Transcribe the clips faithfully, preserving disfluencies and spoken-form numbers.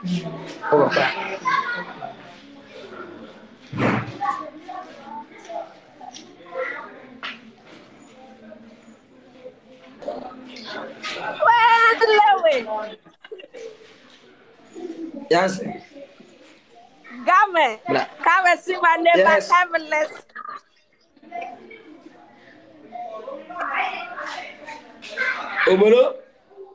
Oh, papa. Lilwin. Yes. Gamme. Come and see my neighbor. Yes. Timeless. Obolo.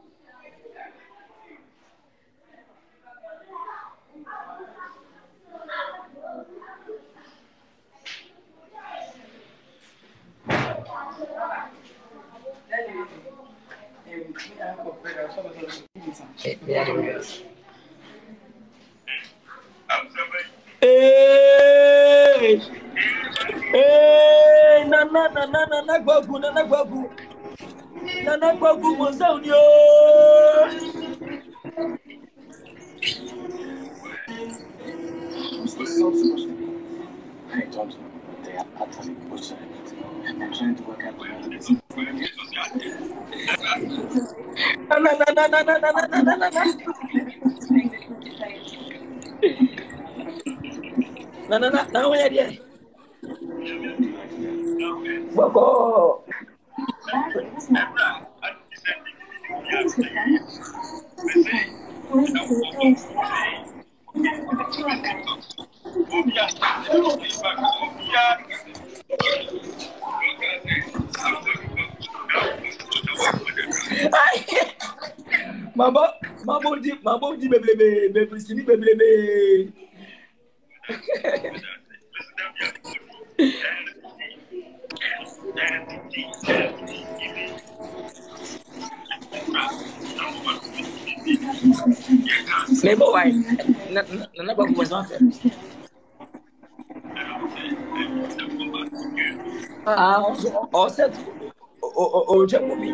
Hey, hey, na na na na na na gbagu na na gbagu na na gbagu mo sound yo. I don't know. They are utterly butchered everything. I'm trying to work out whether this is Na na na na na na na na na na na. Na na na na where there? Boko. Mama, mama di, mama di bebelebe, bebele sini bebelebe. Nebo why? Na na na babu was not. Ah, o set o o o jamu mi.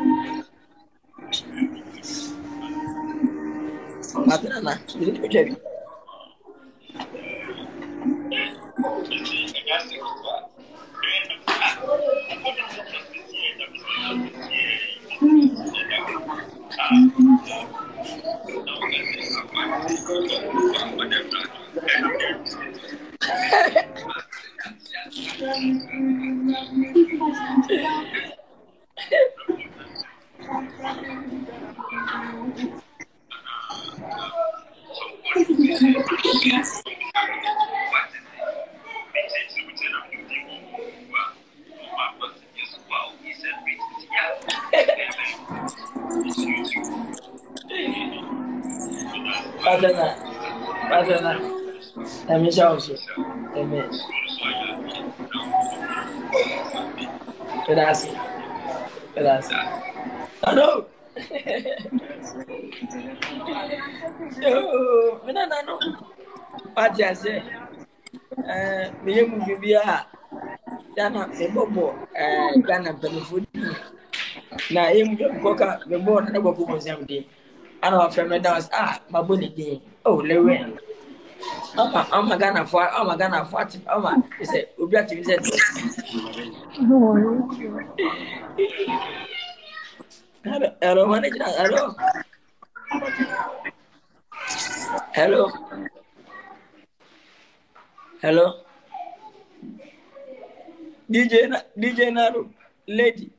Matana na, ni ni jabi. Pasana, pasana. Kami also. Amen. Gracias. Gracias. Hello. Oh, me na no. What you say? Eh, me yemu bibia. Dana me bobo eh Ghana benefit. Na yemu koka me bo na go ko mozam dey. Ana wa frame dance ah maboni dey. Oh, Lilwin. Ama ama Ghana for ama Ghana for ama say obi ati say hello hello manager hello hello hello D J na D J Naru lady